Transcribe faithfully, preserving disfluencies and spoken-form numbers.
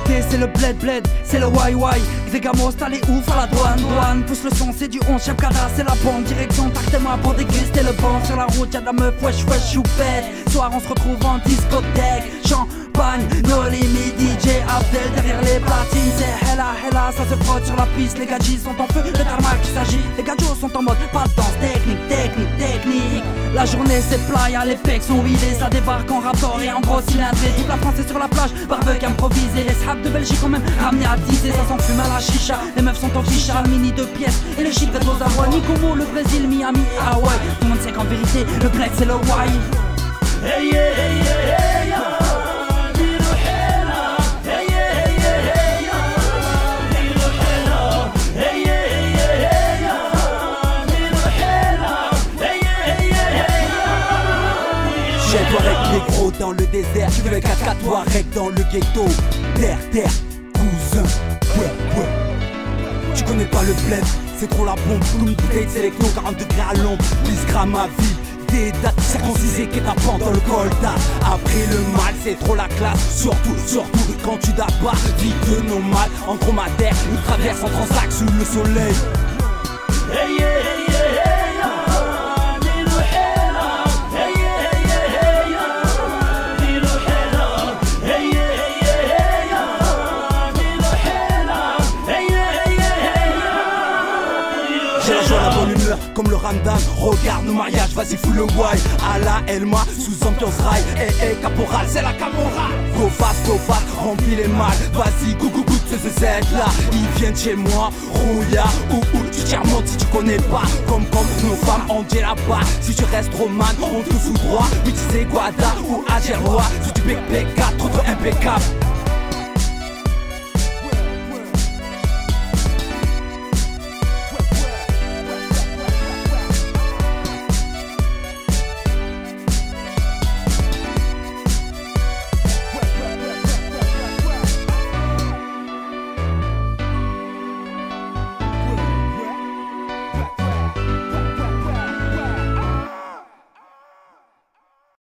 vérité c'est le bled bled, c'est le why why. Des gamos t'as les ouf à la douane douane. Pousse le son c'est du onze, chef cara c'est la bombe. Direction Tartema pour déguster le banc. Sur la route y'a de la meuf wesh wesh choupette. Soir on se retrouve en discothèque. Champagne, no limit, D J Abdel derrière les platines. C'est hella hella, ça se frotte sur la piste. Les gadgets sont en feu, le tarmac qui s'agit. Les gadgets sont en mode pas de danse, technique, technique, technique. La journée c'est playa, les pecs sont huilés. Ça débarque en rapport et en gros cylindré. Toute la France est sur la plage, barbecue improvisé. Les sables de Belgique ont même ramené à dix. Et ça s'enfume à la chicha, les meufs sont en ficha. Mini deux pièces et les shit aux avoines. Como, le Brésil, Miami et Hawaï. Tout le monde sait qu'en vérité, le bled c'est le why. Hey yeah, hey yeah, hey yeah. J'ai-toi avec les gros dans le désert, tu veux le quatre quatre Touareg dans le ghetto. Terre, terre, cousin, ouais, ouais. Tu connais pas le bled, c'est trop la bombe. Bloom, bouteille de sélecto, quarante degrés à l'ombre. dix grammes à vie, des dates circoncisées qui t'apportent dans le colta. Après le mal, c'est trop la classe. Surtout, surtout quand tu d'abat. Vie de nomade, en dromadaire. Une traverse en transac sous le soleil. Hey yeah, hey yeah, hey yeah. J'ai la joie, la bonne humeur, comme le Ramadan. Regarde nos mariages, vas-y fous le why. Allah, Elma, sous ambiance rail. Eh, eh, caporal, c'est la camorra. Go fast, go fast, remplis les malles. Vas-y, goût, goût, ce Z là. Ils viennent chez moi, rouilla, ou, ou, tu tiens monte si tu connais pas. Comme, comme nos femmes, on dit là-bas. Si tu restes romane, on te fout droit. Mais tu sais Guada ou Algérois. Si tu bec, bec, quatre, trop impeccable.